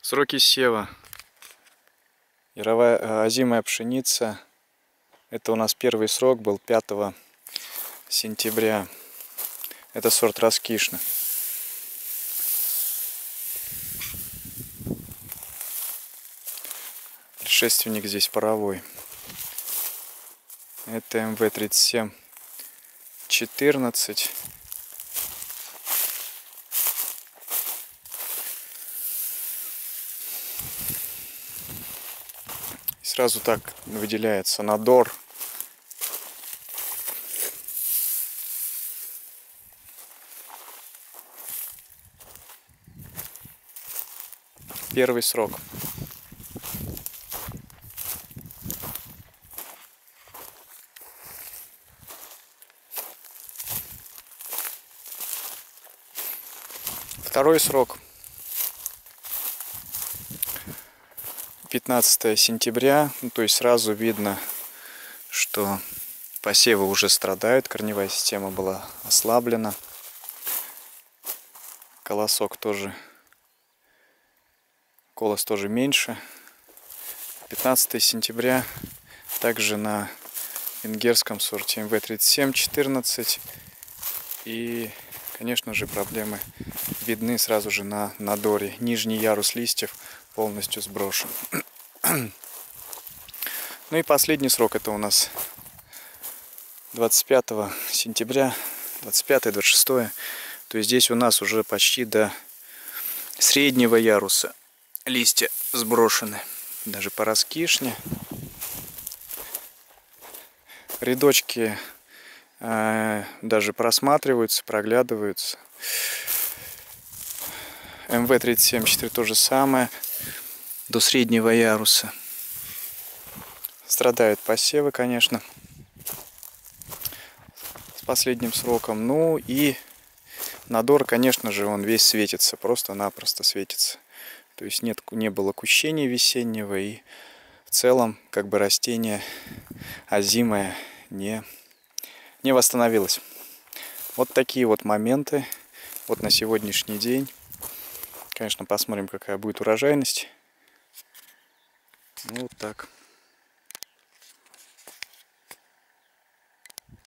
Сроки сева. Яровая озимая пшеница. Это у нас первый срок был 5 сентября. Это сорт Раскишна. Предшественник здесь паровой. Это МВ-37-14. Сразу так выделяется надор. Первый срок. Второй срок. 15 сентября. То есть сразу видно, что посевы уже страдают. Корневая система была ослаблена. Колосок тоже. Колос тоже меньше. 15 сентября. Также на венгерском сорте МВ-37-14. И, конечно же, проблемы видны сразу же на надоре. Нижний ярус листьев полностью сброшен. Ну и последний срок это у нас 25 сентября, 25-26. То есть здесь у нас уже почти до среднего яруса листья сброшены. Даже по раскишне. Рядочки даже просматриваются, проглядываются. МВ-37-4 то же самое. До среднего яруса. Страдают посевы, конечно, с последним сроком. Ну и надор, конечно же, он весь светится, просто-напросто светится. То есть не было кущения весеннего, и в целом как бы растение озимое не восстановилось. Вот такие вот моменты вот на сегодняшний день. Конечно, посмотрим, какая будет урожайность. Ну, вот так.